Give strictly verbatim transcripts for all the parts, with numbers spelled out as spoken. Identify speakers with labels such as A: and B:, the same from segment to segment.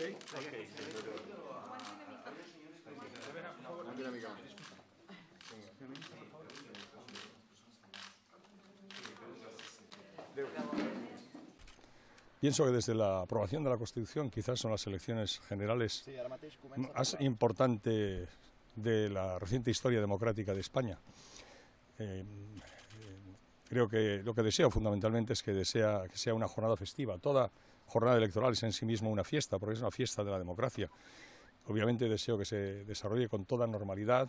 A: Okay? Okay. Una dinámica. Pienso que desde la aprobación de la Constitución quizás son las elecciones generales más importantes de la reciente historia democrática de España. Eh, creo que lo que deseo fundamentalmente es que, desea, que sea una jornada festiva. Toda jornada electoral es en sí misma una fiesta, porque es una fiesta de la democracia. Obviamente deseo que se desarrolle con toda normalidad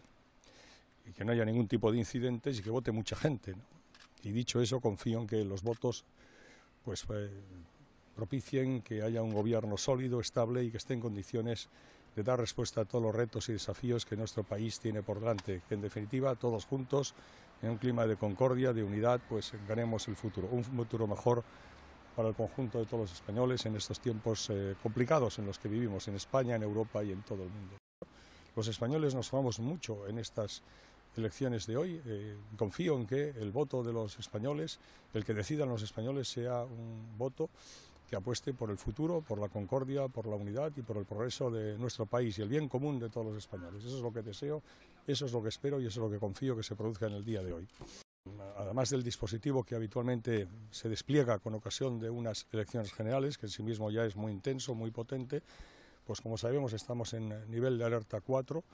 A: y que no haya ningún tipo de incidentes y que vote mucha gente, ¿no? Y dicho eso, confío en que los votos pues, eh, propicien que haya un gobierno sólido, estable y que esté en condiciones de dar respuesta a todos los retos y desafíos que nuestro país tiene por delante. Que en definitiva, todos juntos, en un clima de concordia, de unidad, pues ganemos el futuro, un futuro mejor para el conjunto de todos los españoles en estos tiempos eh, complicados en los que vivimos en España, en Europa y en todo el mundo. Los españoles nos sumamos mucho en estas elecciones de hoy. Eh, confío en que el voto de los españoles, el que decidan los españoles, sea un voto que apueste por el futuro, por la concordia, por la unidad y por el progreso de nuestro país y el bien común de todos los españoles. Eso es lo que deseo, eso es lo que espero y eso es lo que confío que se produzca en el día de hoy. Además del dispositivo que habitualmente se despliega con ocasión de unas elecciones generales, que en sí mismo ya es muy intenso, muy potente, pues como sabemos estamos en nivel de alerta cuatro,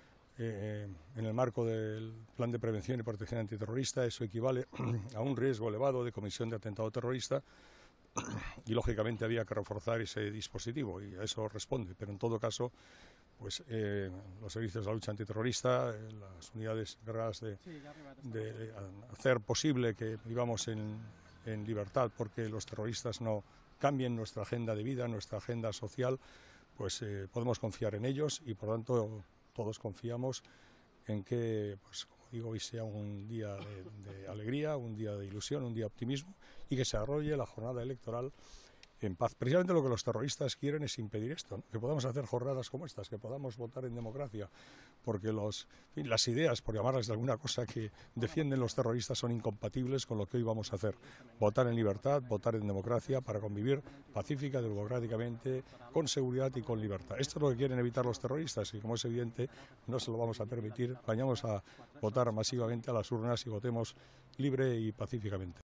A: eh, en el marco del Plan de Prevención y Protección Antiterrorista. Eso equivale a un riesgo elevado de comisión de atentado terrorista y lógicamente había que reforzar ese dispositivo y a eso responde, pero en todo caso pues eh, los servicios de la lucha antiterrorista, eh, las unidades encargadas de, de hacer posible que vivamos en, en libertad porque los terroristas no cambien nuestra agenda de vida, nuestra agenda social, pues eh, podemos confiar en ellos y por tanto todos confiamos en que, pues como digo, hoy sea un día de, de alegría, un día de ilusión, un día de optimismo y que se desarrolle la jornada electoral en paz. Precisamente lo que los terroristas quieren es impedir esto, ¿no? Que podamos hacer jornadas como estas, que podamos votar en democracia, porque los, en fin, las ideas, por llamarlas de alguna cosa, que defienden los terroristas son incompatibles con lo que hoy vamos a hacer. Votar en libertad, votar en democracia, para convivir pacífica, democráticamente, con seguridad y con libertad. Esto es lo que quieren evitar los terroristas y, como es evidente, no se lo vamos a permitir. Vayamos a votar masivamente a las urnas y votemos libre y pacíficamente.